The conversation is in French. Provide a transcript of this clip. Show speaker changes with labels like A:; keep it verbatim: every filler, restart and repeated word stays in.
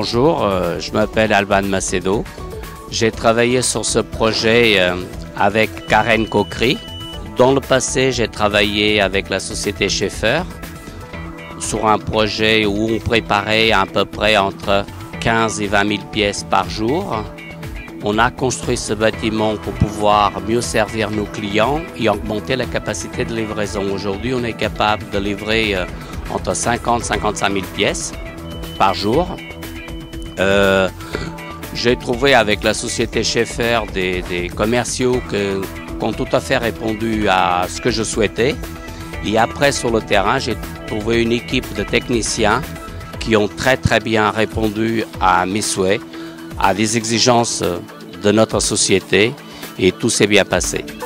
A: Bonjour, euh, je m'appelle Alban Macedo. J'ai travaillé sur ce projet euh, avec Karen Coquery. Dans le passé, j'ai travaillé avec la société Schaeffer sur un projet où on préparait à peu près entre quinze et vingt mille pièces par jour. On a construit ce bâtiment pour pouvoir mieux servir nos clients et augmenter la capacité de livraison. Aujourd'hui, on est capable de livrer euh, entre cinquante et cinquante-cinq mille pièces par jour. Euh, j'ai trouvé avec la société Schaeffer des, des commerciaux que, qui ont tout à fait répondu à ce que je souhaitais. Et après, sur le terrain, j'ai trouvé une équipe de techniciens qui ont très très bien répondu à mes souhaits, à des exigences de notre société, et tout s'est bien passé.